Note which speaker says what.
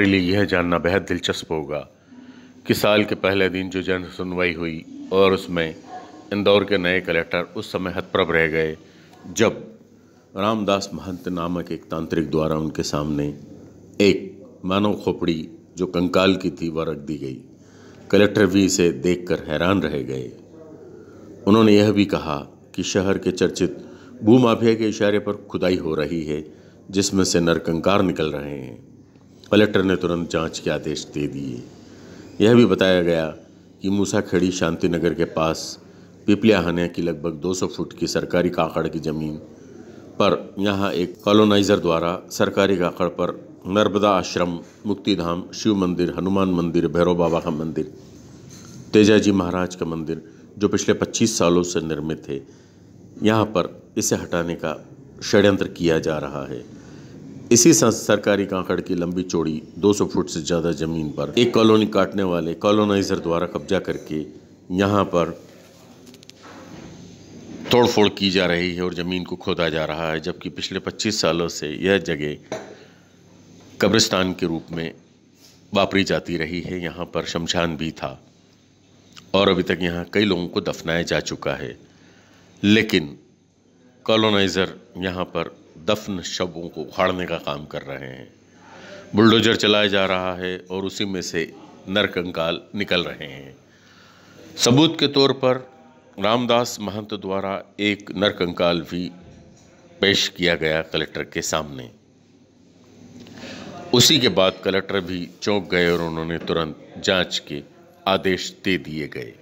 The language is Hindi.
Speaker 1: हमारे लिए यह जानना बेहद दिलचस्प होगा कि साल के पहले दिन जो जन सुनवाई हुई और उसमें इंदौर के नए कलेक्टर उस समय हतप्रभ रह गए जब रामदास महंत नामक एक तांत्रिक द्वारा उनके सामने एक मानव खोपड़ी जो कंकाल की थी वह रख दी गई। कलेक्टर भी इसे देखकर हैरान रह गए। उन्होंने यह भी कहा कि शहर के चर्चित भूमाफिया के इशारे पर खुदाई हो रही है जिसमें से नरकंकाल निकल रहे हैं। कलेक्टर ने तुरंत जांच के आदेश दे दिए। यह भी बताया गया कि मूसाखेड़ी शांतिनगर के पास पिपलियाहाने की लगभग 200 फुट की सरकारी काकड़ की जमीन पर यहाँ एक कॉलोनाइजर द्वारा सरकारी काकड़ पर नर्मदा आश्रम, मुक्तिधाम, शिव मंदिर, हनुमान मंदिर, भैरव बाबा का मंदिर, तेजाजी महाराज का मंदिर जो पिछले 25 सालों से निर्मित है, यहाँ पर इसे हटाने का षड्यंत्र किया जा रहा है। इसी सरकारी काकड़ की लंबी चौड़ी 200 फुट से ज़्यादा ज़मीन पर एक कॉलोनी काटने वाले कॉलोनाइजर द्वारा कब्जा करके यहाँ पर तोड़फोड़ की जा रही है और ज़मीन को खोदा जा रहा है, जबकि पिछले 25 सालों से यह जगह कब्रिस्तान के रूप में वापरी जाती रही है। यहाँ पर शमशान भी था और अभी तक यहाँ कई लोगों को दफनाया जा चुका है, लेकिन कॉलोनाइजर यहाँ पर दफन शवों को उखाड़ने का काम कर रहे हैं। बुलडोजर चलाया जा रहा है और उसी में से नरकंकाल निकल रहे हैं। सबूत के तौर पर रामदास महंत द्वारा एक नरकंकाल भी पेश किया गया कलेक्टर के सामने। उसी के बाद कलेक्टर भी चौंक गए और उन्होंने तुरंत जांच के आदेश दे दिए गए।